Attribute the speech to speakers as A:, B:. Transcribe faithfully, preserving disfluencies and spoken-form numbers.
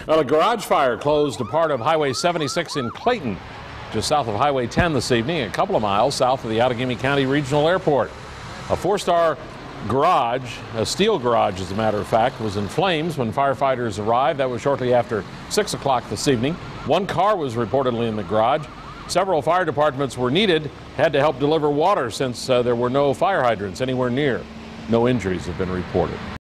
A: Well, a garage fire closed a part of Highway seventy-six in Clayton, just south of Highway ten this evening, a couple of miles south of the Outagamie County Regional Airport. A four-star garage, a steel garage as a matter of fact, was in flames when firefighters arrived. That was shortly after six o'clock this evening. One car was reportedly in the garage. Several fire departments were needed, had to help deliver water since uh, there were no fire hydrants anywhere near. No injuries have been reported.